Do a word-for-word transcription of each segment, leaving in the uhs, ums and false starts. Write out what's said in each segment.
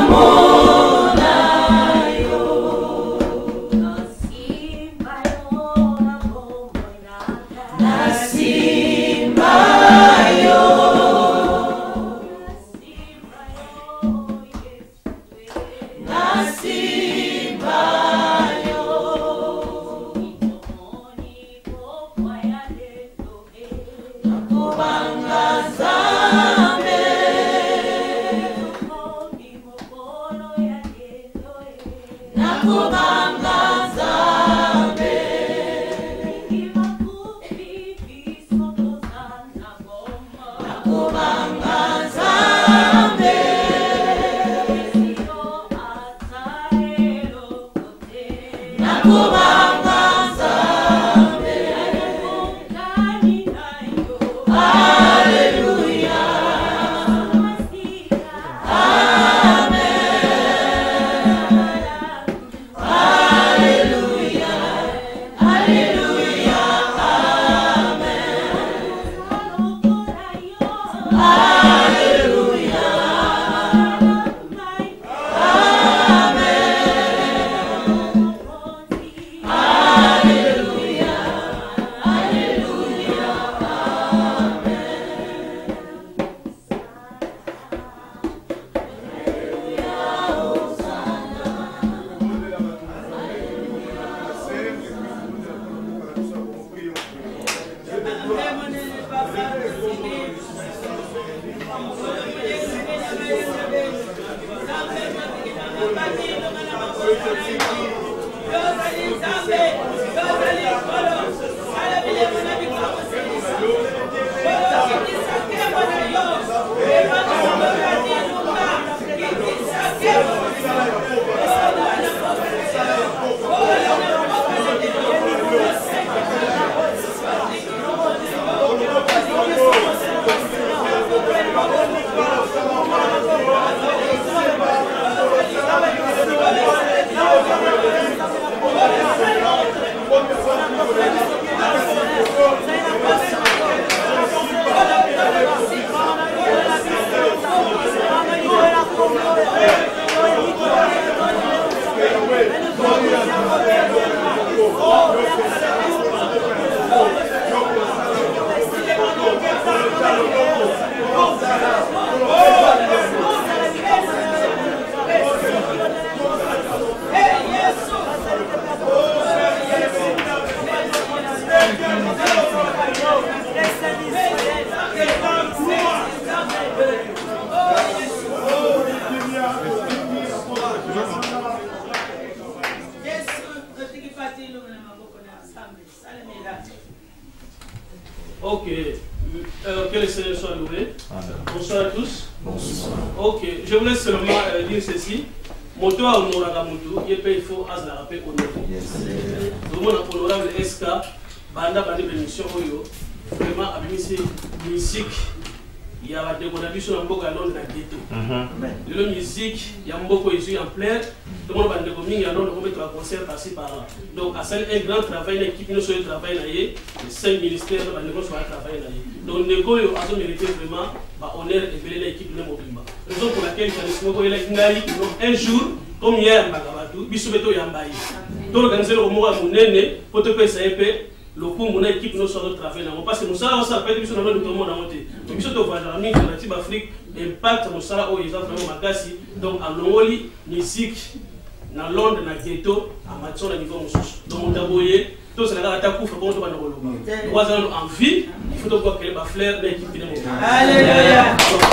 Ok. Euh, que les Seigneurs soient loués. Bonsoir à tous. Bonsoir. Ok. Je voulais seulement euh, dire ceci. Moto a honoré Moto, il faut as la paix honoré. Tout le monde a honorable S K, Banda Bandi Bénédiction Oyo, vraiment a mis musique. Il y a des conditions en Boga Londres dans le ghetto. La musique, il y a beaucoup ici en plein. Tout le monde va dire qu'il y a un concert passé par là. Donc, à celle un grand travail, l'équipe nous soit travail les cinq ministères va nous soit travail donc Neko a son mérité vraiment honneur et belle l'équipe de Mobimba. Raison pour laquelle il y a un jour comme hier Magabatou, Bisubeto Yambaye. Donc organiser le moment à mon nene pour te payer le coup mon équipe nous soit travail là. Parce que nous ça ça peut être sur le monde à monter. Nous sommes au voyage en Afrique Afrique impact mon ça au ils ont vraiment makasi donc à Longoli musique dans Londres dans ghetto à Matson à niveau mususu. Donc on taboyer tout ça là ta couvre pour tout le monde. Trois ans en vie, il faut donc que les fleurs l'équipe de Mobimba. Alléluia.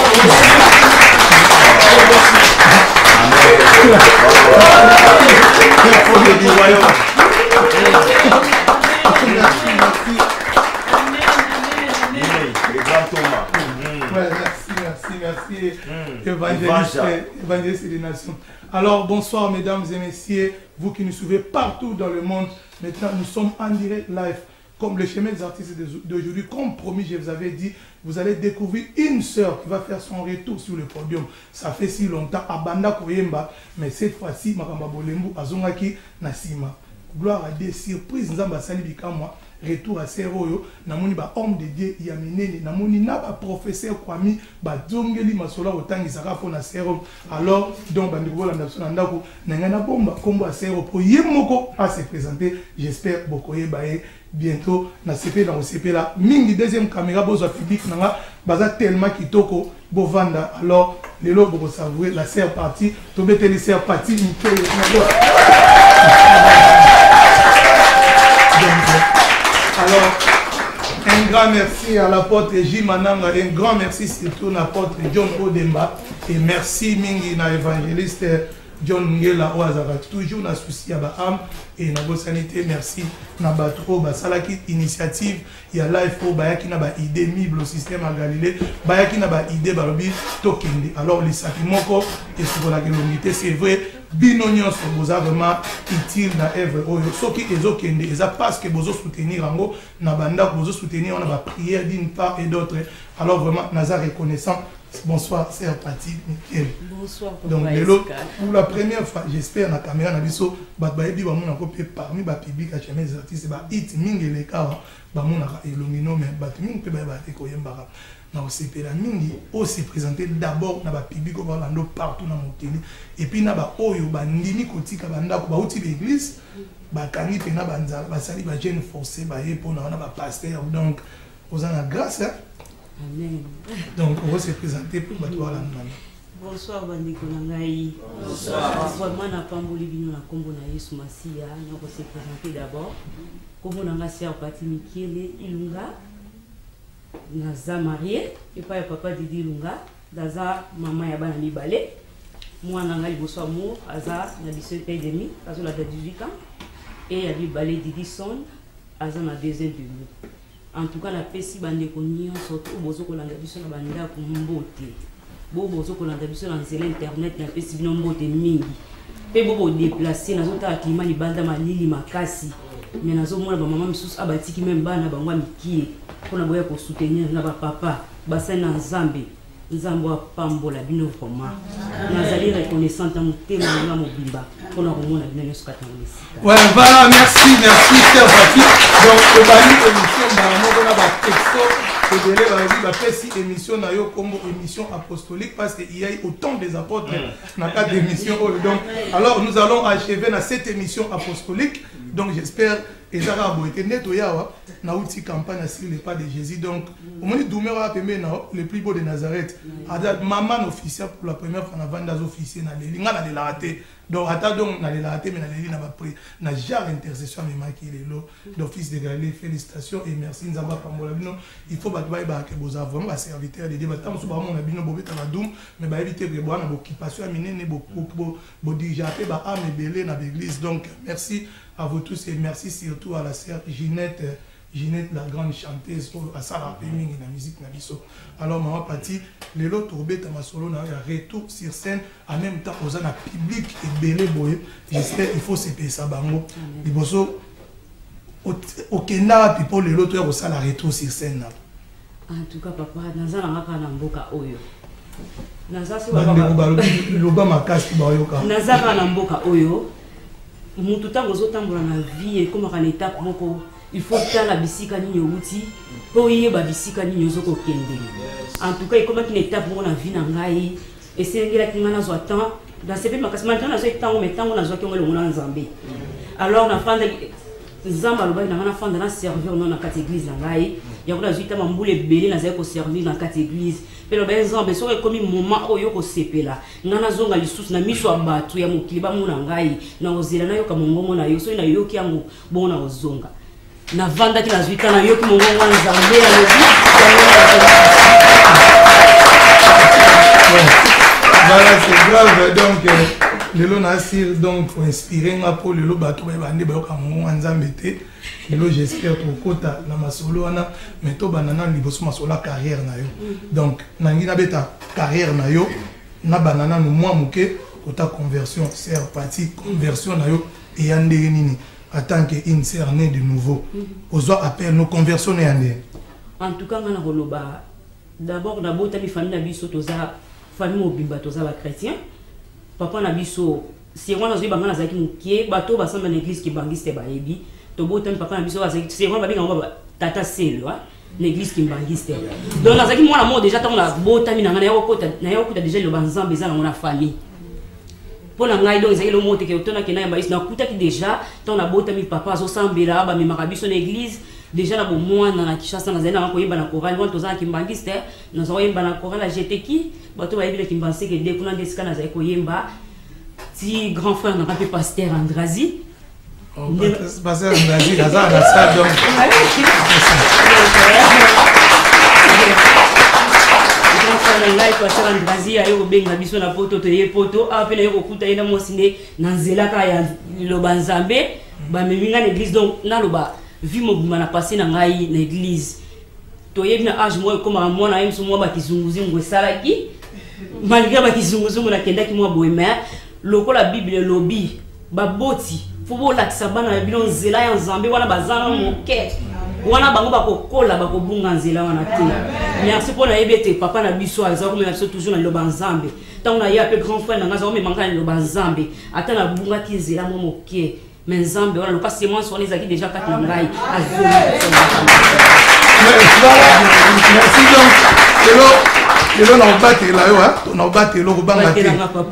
Merci, évangéliste, évangéliste des nations. Alors, bonsoir mesdames et messieurs, vous qui nous suivez partout dans le monde. Maintenant, nous sommes en direct live, comme le chemin des artistes d'aujourd'hui. Comme promis, je vous avais dit, vous allez découvrir une sœur qui va faire son retour sur le podium. Ça fait si longtemps, à Banda Koyemba, mais cette fois-ci, Makamba Bolembu, Azongaki, Nasima. Gloire à Dieu, surprise, Nzamba Salibika, moi. retour à Seroyo, namoni ba homme de Dieu ya minene, namoni na ba professeur Kwami ba zongeli masola otangi saka pona Sero. Alors donc bandi ko la ndapso ndako nangana bomba kombo a Sero po yemoko à se présenter, j'espère bokoye bae bientôt na C P dans C P là mingi deuxième caméra bozo public nanga baza tellement kitoko bovanda. Alors les lots pour savourer la serre partie to bete les serre partie alors un grand merci à l'apôtre J Mananga, un grand merci surtout à l'apôtre John Odemba et merci mingi na évangéliste John Ngela Oazara, toujours na souci à âme et na sanité. Merci na batro basalaki initiative ya life pour bayaki na ba idée mible au système à Galilée bayaki na ba idée balobi tokende. Alors les sakimoko et sur la l'unité c'est vrai binonion sur boza vraiment utile na œuvre oyo soki ezokende eza parce que bozo soutenir ango na banda bozo soutenir on a ba prière d'une part et d'autre. Alors vraiment naza reconnaissant. Bonsoir, c'est Pati, Michael. Bonsoir, donc, pour la première fois, j'espère, la caméra, na biso, batbaebi, ba mon akopé parmi ba public à chez mes artistes, ba hit mingi les cas, ba mon aka elomino, mais bat mingi pe ba te koyembara. Na O C P la mingi, aussi présenté d'abord na ba public au Orlando partout dans mon télé, et puis na ba oyo ba ndimi kotika ba ndako ba outil l'église, ba kangi pe na ba nzala, ba sali ba jeune forcé, ba yepo na ba pasteur, donc, aux en la grâce, hein. Amen. Donc, on va se présenter pour Batoua la Nana. Bonsoir, Bandiko Nangaï. Bonsoir. Vraiment, na Pamboli Bino na Kombo na Yesu Masia. On va se présenter d'abord. Kombo Nanga Sia Pati Mikiele Ilunga. Naza marié. Et pas papa Didi Ilunga. Daza maman Yaba na Mibale. Moi, Nanga Liboso Amour. Aza na dix-sept ans et demi. Aza la dix-huit ans. Et Yabi Balé Didi Son. Aza na deuxième demi. En tout cas, la pesi bande konyo surtout bozo kolanda biso na banda ko mbote. Bo bozo kolanda biso na nzela internet na pesi bino mbote mingi. Pe bobo déplacer na zota akima li banda malili makasi. Mais nazo mona ba maman misusu abatiki même bana bangwa mikie. Pona boya ko soutenir na ba papa, basa na Nzambe. Nzambo apambola bino vraiment. Nazali reconnaissante en tellement na mobimba. Pona ko mona bino nyuska tangisi. Ouais, voilà, merci, merci, cher Pati. Donc, le bali émission, on a un texto, et de là, si émission, na yo comme émission apostolique, parce qu'il y a autant des apôtres, n'a pas d'émission. Donc, alors, nous allons achever dans cette émission apostolique. Donc, j'espère, et ça va être nettoyé, na outil campagne sur les pas de Jésus. Donc, au moins, le plus beau de Nazareth. Maman officielle pour la première fois, avant des officiers, na les lignes, na les ratés. Donc, attendons, na les ratés, mais na les lignes, na pas na genre intercession, mais marqué les lots d'office de Galilée. Félicitations et merci. Nous avons pas il faut battre que vous avez vraiment serviteur de Dieu. Tant que vous avez bien bobé dans la doum, mais bah éviter que vous avez une occupation à miner, beaucoup, beaucoup déjà fait, bah âme et belé dans l'église. Donc, merci à vous tous et merci surtout à la sœur Ginette. Ginette, la grande chanteuse, à Sarah Peming et la musique Nabiso. Alors, maman Pati, les lots tourbés, ma solo, na retour sur scène, en même temps, aux ana public et belé boye. J'espère qu'il faut se payer ça, bango. Les bosso, au Kenya, puis pour les lots, tu as aussi la retour sur scène. En tout cas, papa, naza na ngaka na mboka oyo. Naza si baba loba makasi bayoka. Naza ka na mboka oyo. Mutu tango zotambola na vie et comme en étape moko. Il faut que la bisika ni outi pour y ba bisika ni yozoko kende. En tout cas, comme une étape pour la vie na ngai et c'est ngela ki ngana zo temps dans ces pays makasi maintenant na zo temps mais temps na zo ki ngelo ngona Nzambe. Alors na fanda Nzamba loba na ngana fanda na servir non na quatre église na ngai. Ya kuna zo tama mbule belé na zo ko servir na quatre église. Pero ben Nzambe so comme moment oyo ko sepela. Ngana zonga lisusu na miso abatu ya mokili ba mona ngai na ozela na yo ka mongongo na yo so na yo ki yango bona ozonga. Na vanda qui la zuita na yoki mongo Nzambe ya lobi. Voilà, c'est grave. Donc, le lot nasir donc pour inspirer un peu le lot bateau et bande bayoka mongo Nzambe te. Le lot j'espère pour kota na masolo ana mais to banana liboso masolo carrière na yo. Donc, nangi na beta carrière na yo na banana no moi muke kota conversion c'est parti conversion na yo et yande nini. En tant qu'une sœur née de nouveau, aux autres appels nos conversions néanmoins. En tout cas, d'abord, d'abord, tu as famille nabiso, tu as famille mobimba, tu as chrétien. Papa nabiso, si on a dit bangana zaki mukie, bateau bassin dans l'église qui bangiste baebi, tobota papa na biso c'est vraiment babinga ngo tata selo l'église kimbangiste donc nazaki mwana mo déjà tant na bota mi na ngana yokota na yokota déjà le banzambe za na mona famille pour na ngai donc ezaki le mot que otona ke na yamba na kuta ki déjà tant na bota mi papa azo sambela ba mi makabiso na église déjà na bo mwana na Kishasa na zena ko yimba na chorale wana tozana kimbangiste na zo yimba na chorale a jeteki bato ba yibile kimbanse ke de kuna ndesika na zai ko yimba ti grand frère na rappé pasteur Andrazi. Oh, pasteur Andrazi la za na ça donc ngai pasteur Andrazi ayo benga biso na poto to ye poto apena yo kuta ina mosine na nzela ka ya loba nzambe ba meminga na église donc na loba vi mobima na passé na ngai na église to yebi na age moi comme mwana yemso moi ba kizunguzi ngwe salaki malgré ba kizunguzi ngwe na kendaki moi boema lokola bible lobi ba boti fubo la tsabana ya bilon nzela ya nzambe wana bazana moke wana bango bakokola bakobunga nzela wana te merci pour na yebete papa na biso aza ko biso toujours na loba nzambe tant na ya pe grand frère na ngaza ko memanga na loba nzambe ata na bunga ki nzela mo moke mais nzambe wana loka c'est moi sur les aki déjà kat na ngai merci donc hello hello na obate la yo ha na obate lo kubanga te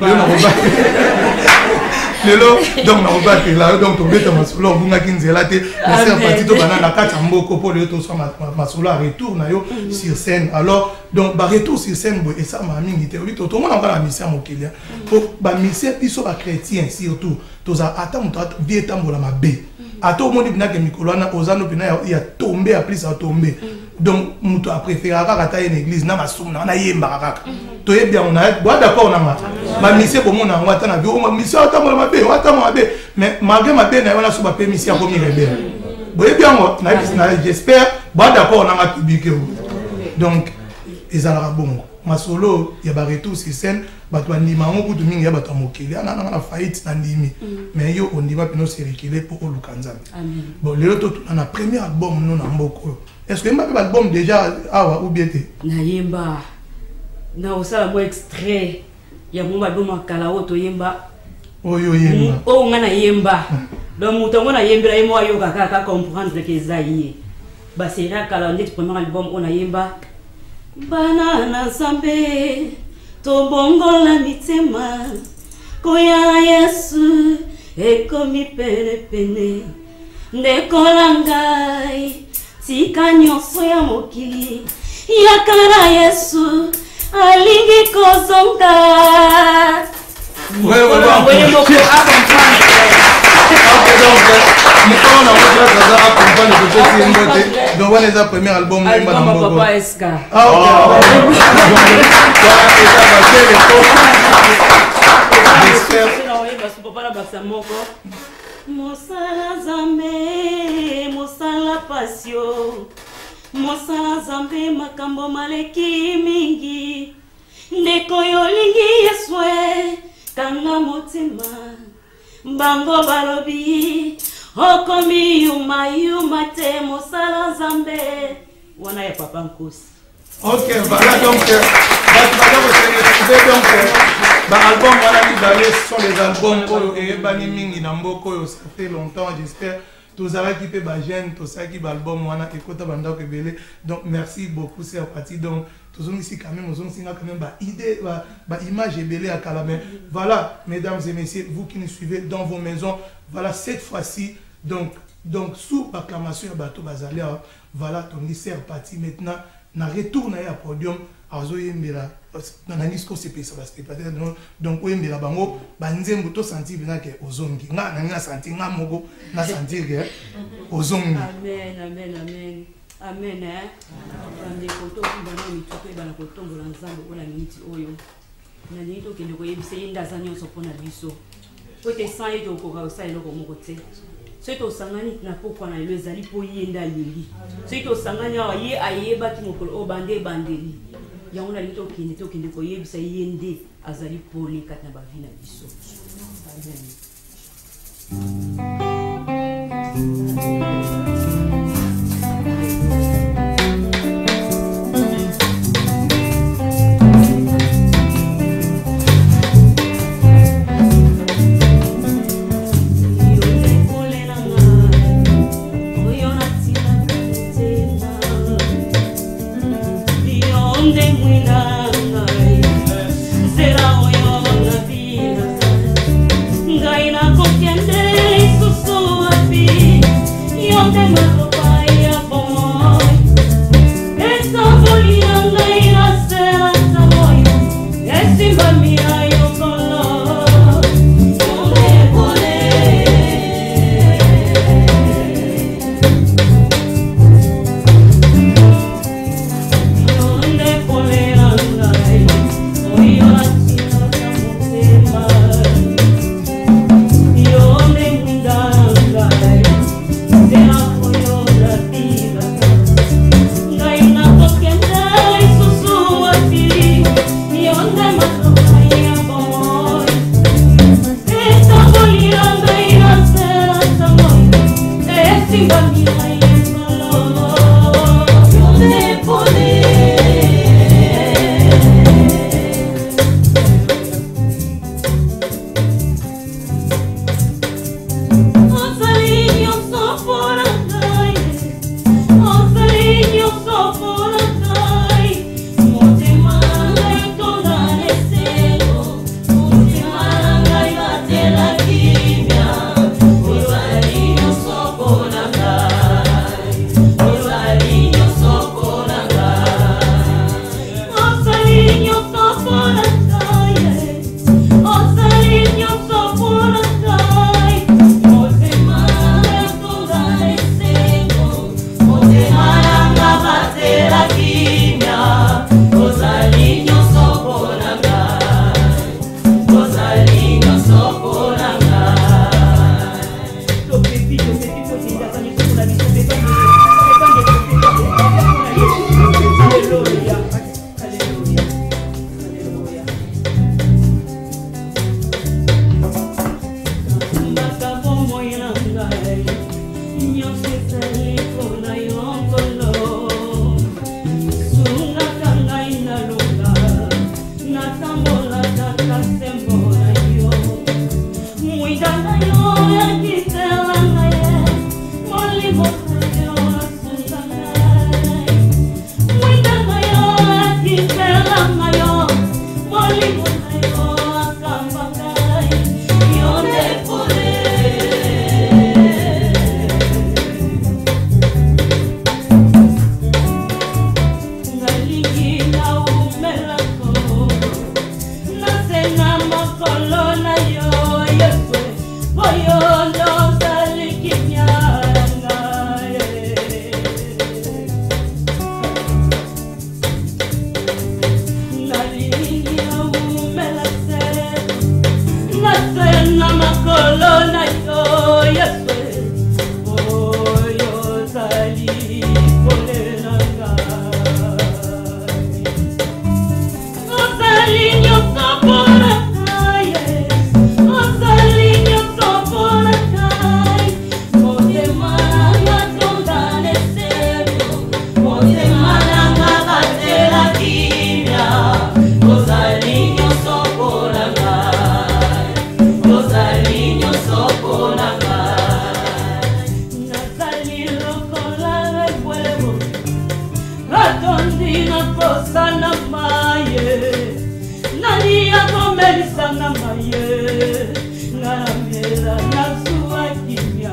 lelo donc na obate la donc to beta masolo bunga ki nzela te mais c'est parti to bana na kata mboko pour le to so masolo à retour na yo sur scène alors donc ba retour sur scène bo et ça ma mingi te oui to to mona ngala mission mokelia pour ba mission biso ba chrétien surtout to za ata muto vie tambola mabe ato moni bina ke mikolwana ozano bina ya tomber après ça tomber donc muto a préféré akaka une église na masumna na yemba akaka to yebia on a bois d'accord na ma ba mission bo mona ngata na bio mission ata mola mabe ata mola mabe mais malgré mabe na wana suba pe mission ko mi rebelle bo yebia ngo na j'espère bois d'accord na ma public donc ezala bon masolo ya ba retour sur scène bato bandima ngo kutu mingi ya bato mokili ana na faillite na ndimi mais yo ondima pino circuler pour olukanza bon lelo to na premier album no na mboko est-ce que mba album déjà awa ou bien té na yemba na osala mo extrait ya mo album akala oto yemba oyo yemba o ngana yemba donc muto ngona yembira yemo ayo kaka ka comprendre que zaïe ba c'est là kala ndeti premier album on a yemba bana na zambe tobongola mitema koya Yesu ekomi pene pene ndekola ngai tika nyonso ya mokili yakala Yesu alingi kozonga ouais ouais ouais moko a comprendre donc on a autre chose à comprendre que c'est une beauté donc voilà le premier album de Papa Eska ah ok Mosala zambe mosala pasio mosala zambe makambo maleki mingi ndeko yolingi Yeswe kanga motima bango balobi okomi yuma yuma te mosala zambe wana ya papa nkosi. Ok, voilà donc donc bah album voilà qui d'aller sont les albums pour et bani mingi na mboko ça fait longtemps j'espère tous ça qui peut ba jeune tout ça qui ba album wana ekota banda ko belé donc merci beaucoup c'est parti donc tous on ici quand même nous on singa quand même ba idée ba, ba image belé à Calamé voilà mesdames et messieurs vous qui nous suivez dans vos maisons voilà cette fois-ci donc donc sous acclamation à bateau bazalia voilà ton lycée parti maintenant na retour na ya podium azo yembela na na disco c'est ça parce que peut-être donc oyembela bango banzembo to sentir bina ke ozongi nga na nga sentir nga moko na sentir ke ozongi amen amen amen amen hein ande koto bana mitupe bana kotombola nzambe ona miniti oyo na nito kende ko yebise inda zanyo so pona biso pote sans eto ko ka sa eloko moko te c'est au sangani na pokwa na le zali po yenda lingi c'est au sangani wa ye ayeba ki mokolo o bande bandeli ya ona lito kinde to kinde ko yebisa yende azali po le kat na ba vina biso Asenga makolo na yo Yesu Oyo zali pole na ngai Ozali nyoso pole ngai Ozali nyoso pole ngai Motema nanga tondane sebo Motema nanga batela kimia Ozali nyoso pole ngai Ozali nyoso pole ngai Nazali lokola refuego Ratondi na posa na maye Nani akomelisa na maye Ngaramela na suwa kimia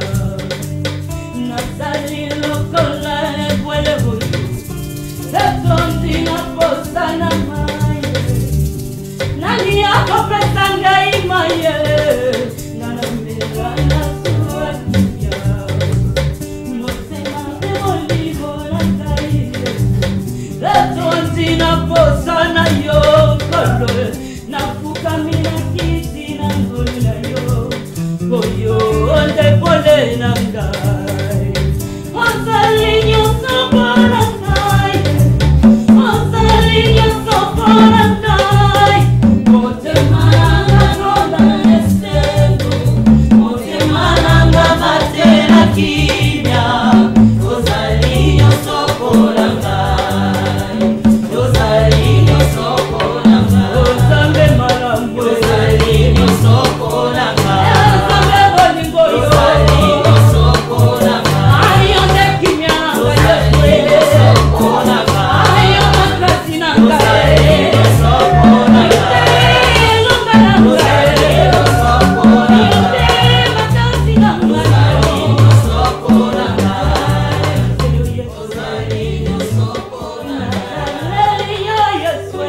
Nazali lokola refuego Ratondi na posa na maye Nani akopesa ngai maye Ngaramela na suwa kimia Motema te olivo na ngai Ratondi na posa na yo kolo Na fukami na kiti na ngoli na yo Koyo onde pole na ngai Ozali nyoso pole ngai Ozali nyoso pole ngai Motema nanga ronda nesendo Motema nanga batela kimia Ozali nyoso pole ngai Ozali nyoso pole ngai Ozambe malambo Ozali nyoso pole ngai Ozambe bolingo Ozali nyoso pole ngai Ayonde kimia Ozali nyoso pole ngai Ayonde makasi na ngai Ozali nyoso pole ngai Elonga na ngai Ozali nyoso pole ngai Makasi na ngai Ozali nyoso pole ngai Ozali nyoso pole ngai Hallelujah Yesu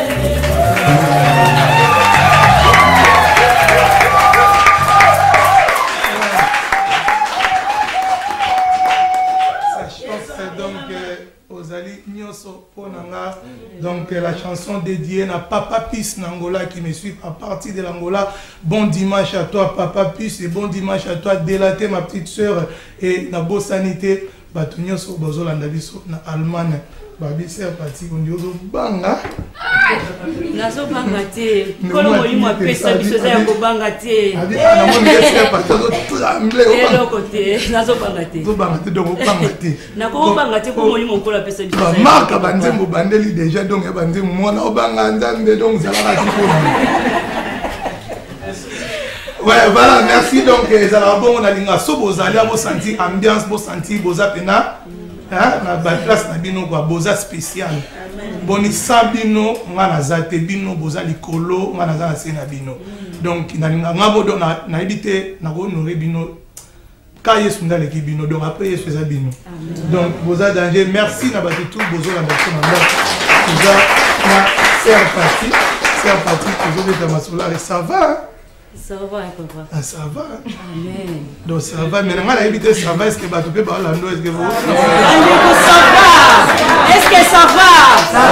donc Ozali Nyoso Ponanga. Donc la chanson dédiée à Papa Pis Nangola qui me suit à partir de l'Angola. Bon dimanche à toi Papa Pis et bon dimanche à toi Délaté ma petite soeur et na beau sanité. Batunyo so bozola ndabiso na Allemagne. Babi c'est parti on dit banga. Nazo banga te. Kolo molimo apesa biso za ya kobanga te. Abi ana mo ndese parti zo tremble o banga. Côté nazo banga te. Zo banga te donc banga te. Na ko banga te ko molimo kola apesa biso. Ba marka banzembo bandeli déjà donc ya banzembo mona o banga nzambe donc zala ka Ouais, voilà, merci. Donc, les Arabes, on a dit que vous allez sentir l'ambiance, vous sentir vous avez na place na bino kwa boza spécial. Boni sabino ngana zate bino boza likolo ngana za sena bino. Donc na ngabo do na na edité na ko honorer bino ka yesu ndale ki bino donc après yesu za bino. Donc boza danger merci na batu tout bozo la personne na ndako. Boza na c'est parti, c'est parti pour vous de masola ça va. Ça va, papa. Ah, ça va. Amen. Donc ça va. Mais on a évité ça va. Est-ce que tu peux parler en est-ce que vous... Ça va. Est-ce que ça va? Ça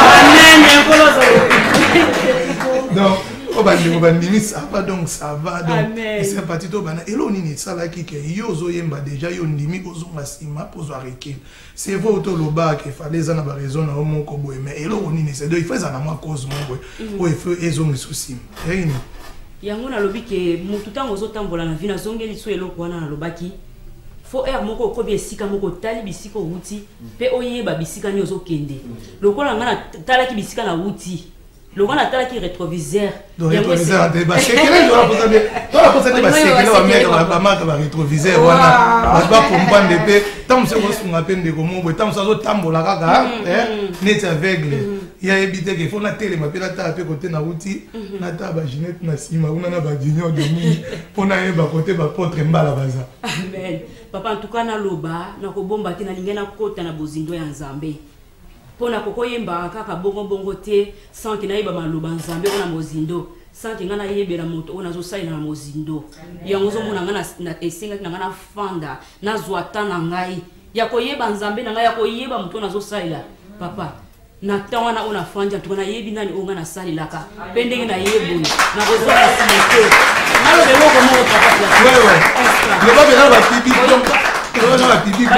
va. Amen. Donc, on va dire ça va. Donc ça va. Donc, Amen. c'est parti. Et là, on est ça là qui est yozo yemba déjà yondimi ozo masima pozo areke. C'est vous auto loba que fallait ça na raison na mon kobo mais et là on est c'est il faut ça na moi cause mon boy. Il faut ezo souci. Rien. Yango na lobi ke mutu tango zo tambola na vina zongeli so eloko wana na lobaki fo er moko ko bisika moko tali bisika wuti pe oyeba bisika ni ozo kende lokola ngana tala ki bisika na wuti lokola tala ki rétroviseur do rétroviseur de ba sekele do la posade do la posade ba sekele wa meka ba maka ba rétroviseur wana ba ba comprendre pe tam se ko sunga pende ko mo tam so tambola kaka eh net aveugle il y a évité qu'il faut la télé ma pela ta pe côté na wuti na ta ba Ginette na sima una na ba dignon de mi pona e ba côté ba potre mbala baza. Amen. Papa en tout cas na loba na ko bomba te na lingena kota na bozindo ya Nzambe. Pona koko yemba kaka bongo bongo te sans que na yeba maloba Nzambe ona mozindo sans que ngana yebela moto ona zo saina na mozindo. Yango zo mona ngana na esenga na ngana fanda na zwata na ngai. Ya ko yeba Nzambe na ngai ya ko yeba moto na zo saila. Papa na tawana ona fanja tukana yebi nani onga na sali laka pendenge na yebu na kozwa na simete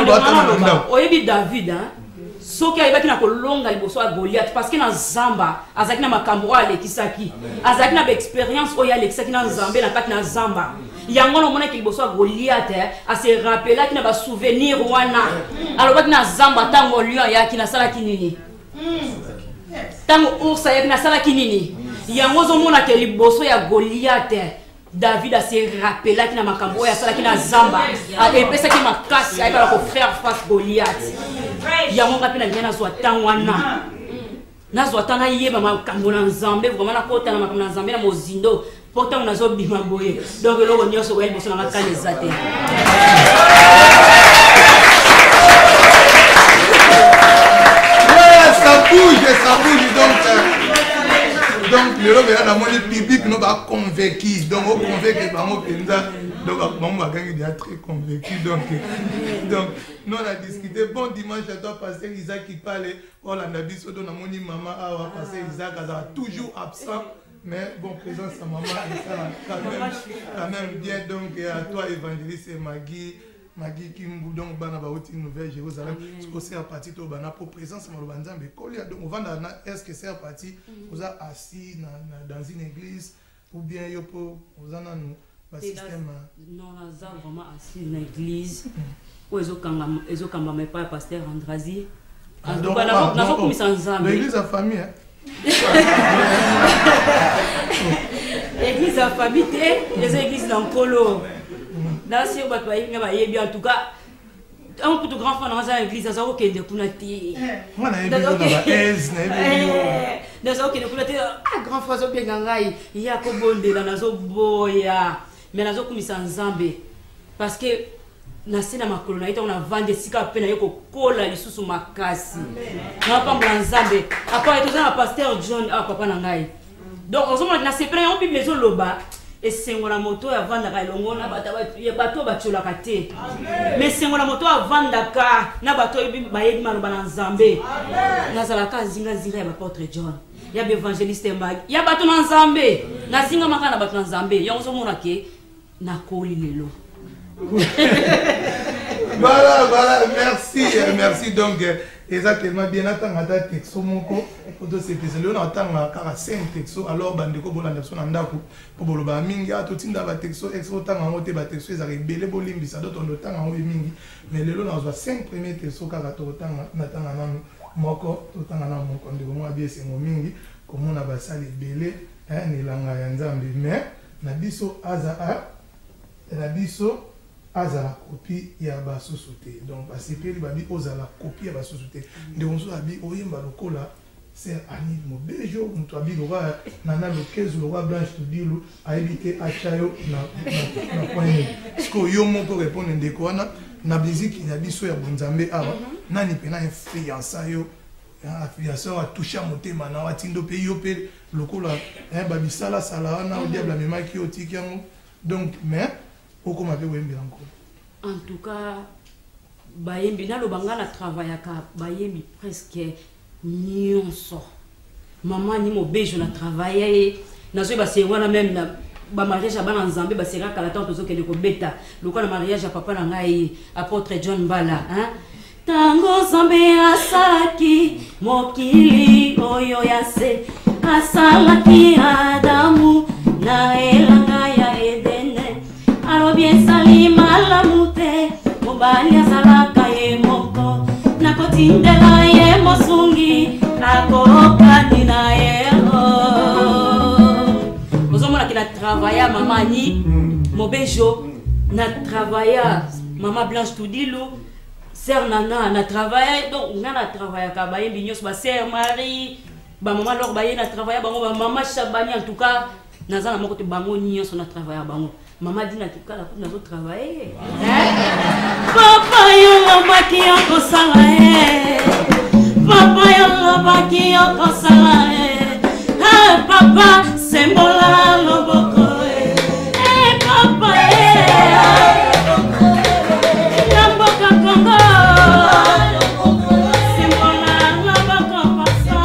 oyebi David hein soki ayebaki na kolonga liboso ya Goliath parce que na Zamba azaki na makambo alekisaki azaki na expérience oyo alekisaki na Nzambe na kati na Zamba yango na mona ki liboso ya Goliath a se rappelaki na ba souvenir wana alobaki na Zamba tango lion yaki na sala kinini tango oursa yaki na sala kinini yango zo mona ke liboso ya Goliath David a se rappelaki na makambo ya sala kina Zamba a epesaki makasi ayeba ko faire face Goliath yango ngapi na ngena zo tangwana nazo tanga yeba makambo na Nzambe vraiment na kota na makambo na Nzambe na mozindo pourtant on a zo bima boye donc lo nyoso ko liboso na makale zate ça bouge ça bouge donc donc le rôle est dans le public nous va convaincu donc on convainc bango penza donc bango va gagner déjà très convaincu donc donc nous on a discuté bon dimanche à toi pasteur Isaac qui parlait oh la nabi so don amoni maman awa pasteur Isaac a toujours absent mais bon présence sa maman et ça quand même quand même bien donc à toi évangéliste Maggie Maggie Kimbu donc bana ba oti nouvelle Jérusalem ce c'est à partir to bana pour présence ma Nzambe kolia donc on va dans est-ce que c'est à partir vous a assis dans une église ou bien yo pour vous en nous ba système non on a vraiment assis dans l'église ou ezo kanga ezo kamba mais pas pasteur Andrazi donc bana na ko komisa Nzambe l'église à famille église à famille les églises dans Polo. Là, si on va bien, en tout cas, un peu de grand fan dans l'église, ça ok, de Kunati. On a eu des aise, dans ça ok, de Kunati. Ah, grand frère, so bien gangai. Il y a Kobonde dans la boya, mais la zone comme ça en Zambie, parce que na sina makolona ita on a vendu sika pena yoko kola lisusu makasi. Na pas en Zambie. Après, tout ça, pasteur John, ah papa nangai. Donc, on se met na sepre, on peut maison loba. Et c'est la moto à vendre à Longo, na bateau batula kate. Mais c'est la moto à vendre à na bateau baye manu bananzambe. Na zalaka zinga zinga ya apôtre John. Ya évangéliste Mag. Ya bateau nanzambe. Na zinga maka na bateau nanzambe. Ya ozo mona ke na koli lelo. Voilà, voilà, merci, merci donc. Exactement bien attendre à texto moko photo c'est que le on attend à cinq texto alors bandeko bolanda so na ndako po boloba mingi a totinda ba texto exo tanga ngote ba texto ezari belé bolimbisa d'autres on tanga ngo mingi mais lelo na zo cinq premiers texto kaka to tanga na tanga nanu moko to tanga na moko ndeko mo abie sengo mingi comme on a basali belé hein ni langa ya Nzambe mais na biso aza a na biso aza la copie ya ba société donc ba sepeli ba bi oza la copie ya ba société ndonzo abi oyemba lokola c'est ani mo bejo mtu abi loka nana lokezo loka blanche to dilu a éviter achayo na na point sko yo moko répondre ndeko wana na musique ya biso ya Nzambe awa nani pena influencer yo influencer a toucher motema na watindo pe yo pe lokola eh ba bisala sala wana o diable memaki otiki yango donc mais pourquoi m'avez oublié encore? En tout cas, bayembi na lo bangala travail ka bayembi presque nyonso. Maman ni mo bejo na travailler na zo ba se wana même na ba mariage ba na Nzambe ba sera kala tanto zo ke ko beta. Le ko na mariage ya papa na ngai apôtre John Bala, hein? Tango Nzambe asalaki mokili oyo yase asalaki Adamu na elanga ya Eden. Alors bien salima la mute mobali azalaka ye moko nakotindela ye mosungi akokani na ye ozomona kina travailla mama ni mobejo na travailla mama Blanche Tudilu sœur Nana na travailla donc on a travaillé ka baye binyos ba sœur Marie ba mama lor baye na travailla bango ba mama Chabani en tout cas nazana moko te bango nyonso na travailla bango. Maman dit na tukala pour nous travailler. Papa yo baki yo kosala eh. Papa yo baki yo kosala eh. Ah papa sembola loboko eh. Eh papa eh. Namboka Kongo. Sembola loboko papa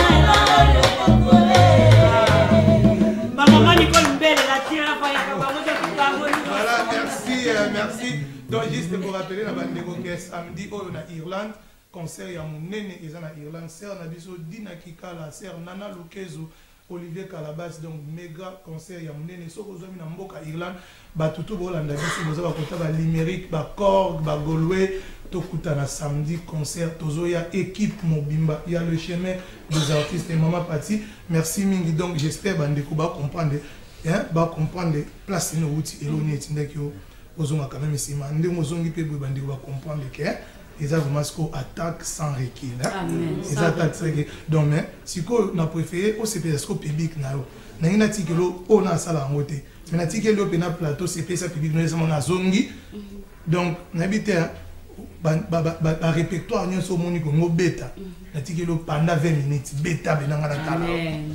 eh. Ba maman Nicole Mbele la tira fa ya ba. Voilà, merci. euh, merci. Donc, juste pour rappeler, la bande de samedi, on a Irlande, concert, il y a mon néné, ils sont en Irlande, sœur Nabiso, Dina Kikala, sœur Nana Lukezu, Olivier Calabas, donc méga concert, il y a mon néné, so vous avez mis Mboka Irlande, bah tout le monde a vous avez côté Limerick, bah Korg, bah Galway, Tokutana samedi concert, Tozoya équipe Mobimba, il y a le chemin des artistes et Maman Pati. Merci Mingi, donc j'espère que vous va comprendre, hein, va comprendre les places de route et l'on est indécis. Vous avez quand même ici, mais vous avez comprendre que ils ont vraiment ce qu'on attaque sans recul. Ils attaquent sans recul. Donc, si on a préféré, on s'est fait ce public. On a un article, on a ça là en haut. Mais l'article, on a un plateau, c'est fait ça public, on a zongi. Donc, on a habité un répertoire, on a un bêta. L'article, pendant vingt minutes, bêta, on a un Amen.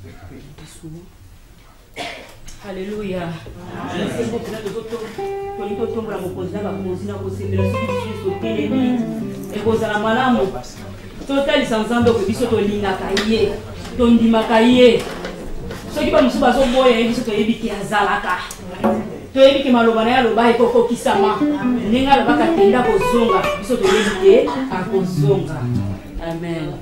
Alléluia. C'est bon que nous avons tombé la mokozi na bakozi na kosembela soki biso totelemi ekozala malamu totalisa nzambe ko biso tolingaka ye tondimaka ye soki bamosusu bazoboya ye biso toyebi ke azalaka toyebi ke maloba na ye aloba ekokokisama ndenge alobaka tenda kozonga biso toyebi ke akozonga. Amen.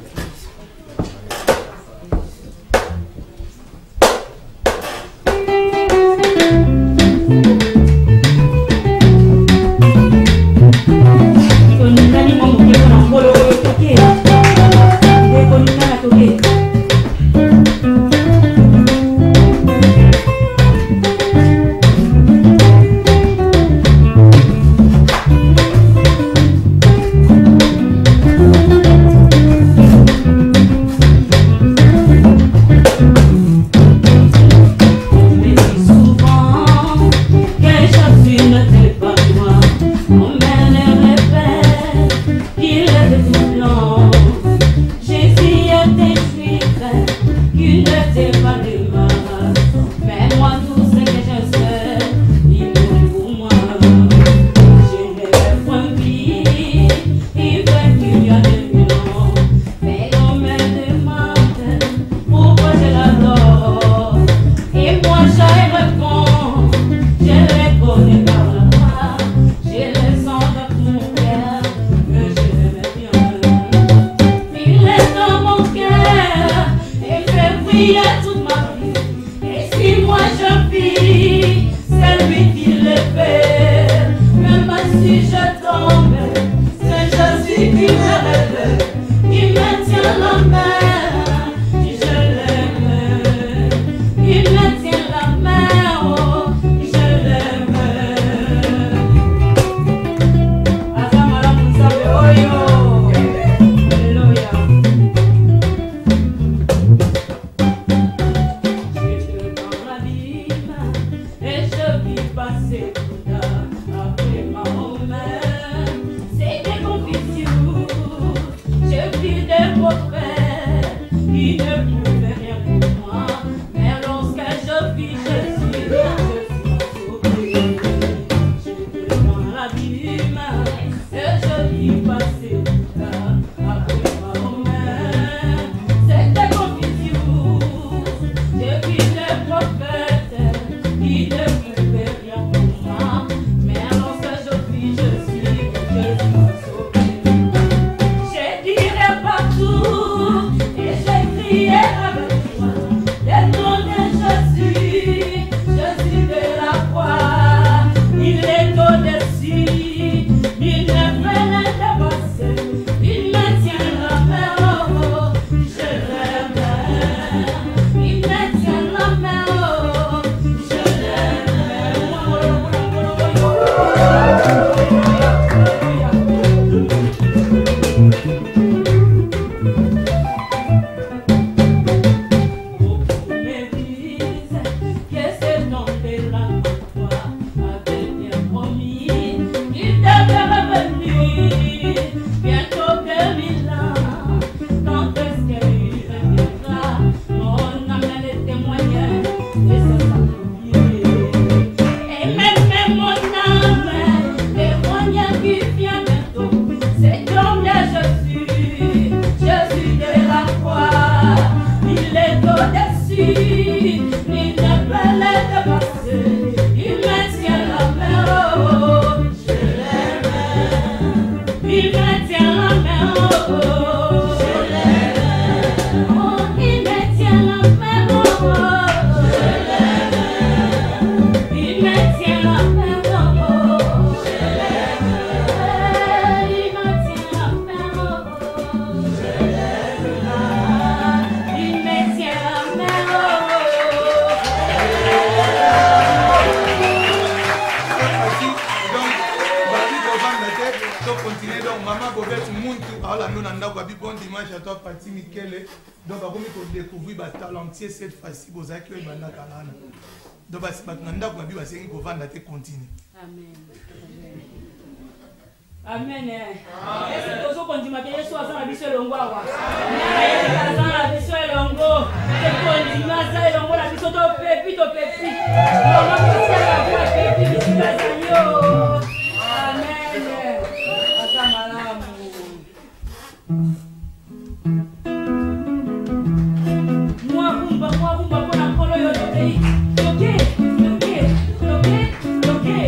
He bon dimanche à toi, Pati Mikele. Donc, on va découvrir le talentier cette fois-ci. Vous avez vu Banda Kalana. Donc, on va découvrir le continue. Amen. Amen. Est-ce que vous continuez à dire que vous avez vu ce longo? Vous avez vu ce longo? Vous avez vu ce longo? Vous avez vu ce longo? Pépite, pépite. Vous avez vu ce longo? Pépite, pépite. Amen. Moi, Bumba, moi, Bumba, pour la colo, yo, pays. Toqué, toqué, toqué, toqué.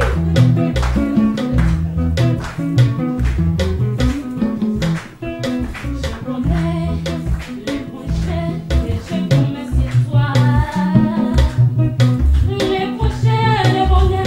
Je connais les prochains et je connais ces soirs. Les prochains, les bonnets.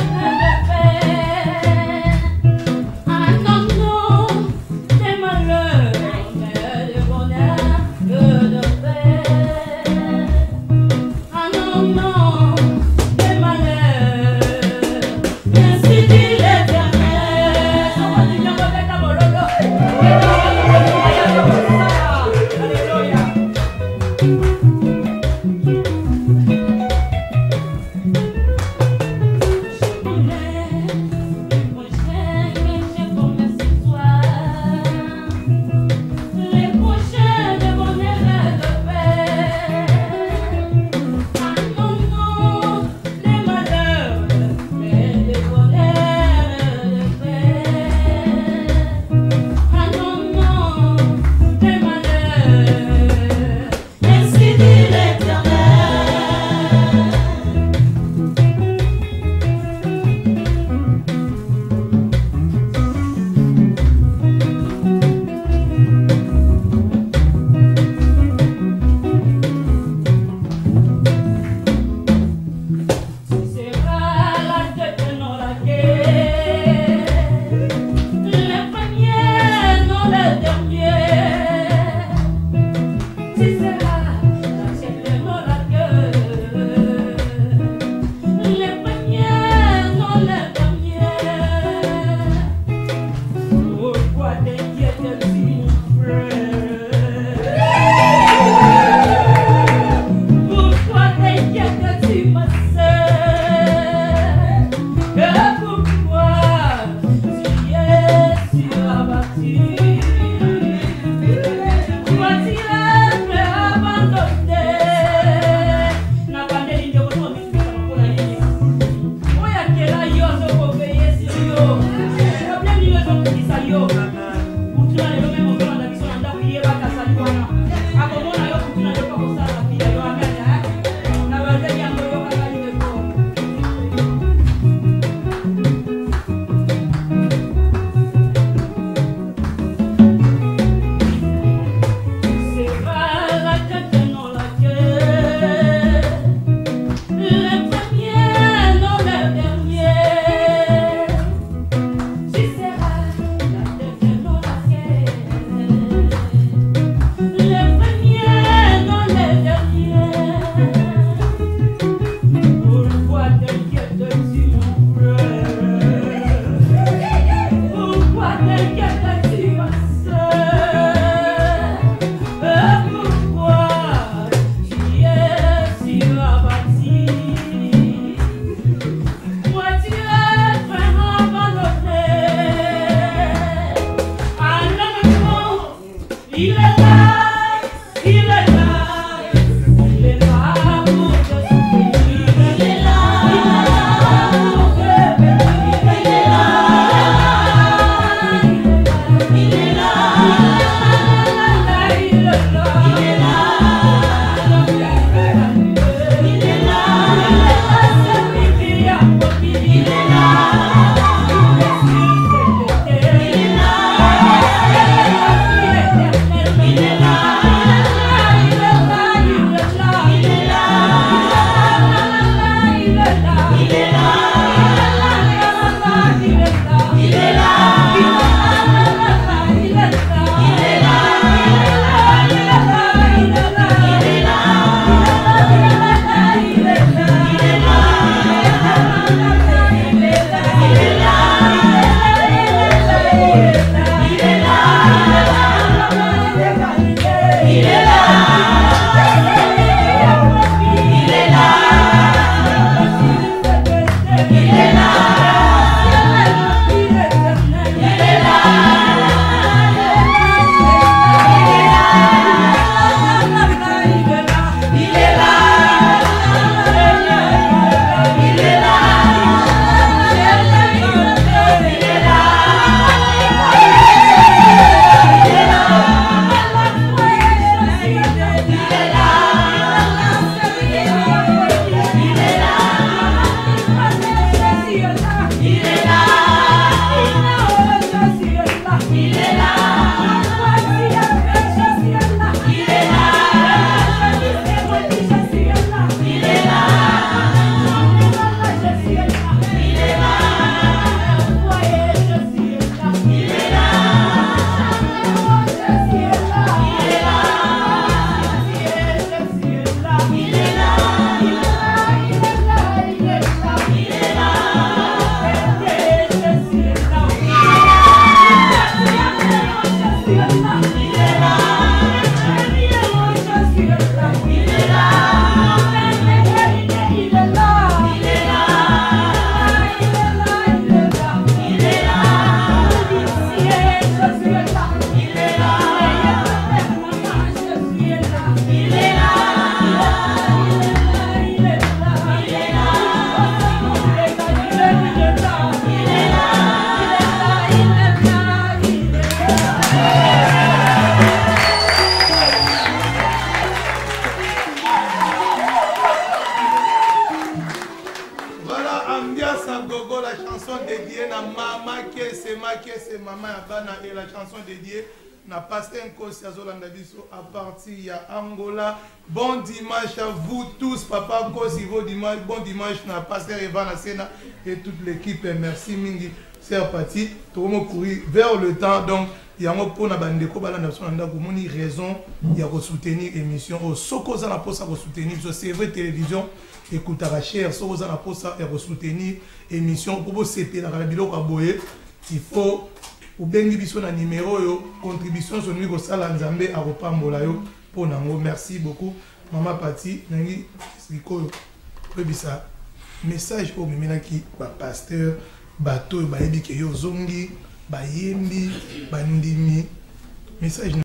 Innocent Gogo, la chanson dédiée à Maman Kese, Ma Kese, Maman Abana, et la chanson dédiée à Pasteur Nkosi Azolanda Biso à partir à Angola. Bon dimanche à vous tous, Papa Nkosi, bon dimanche, bon dimanche à Pasteur Evan Asena et toute l'équipe. Merci Mingi, c'est parti. Tout le monde courir vers le temps. Donc, il y a un peu de raison, il y a soutenir l'émission. Au Soko Zana Posa soutenir, c'est vrai télévision. Écoute à la chair, Soko Zana Posa soutenir l'émission. Pour c'était la radio Kaboye, il faut ou bien biso na numéro yo contribution sur nous sala nzambe a repambola yo pour nango. Merci beaucoup Maman Pati nangi sikoyo pebisa message au mimina ki ba pasteur bato ba yebi ke yo zongi ba yembi ba ndimi message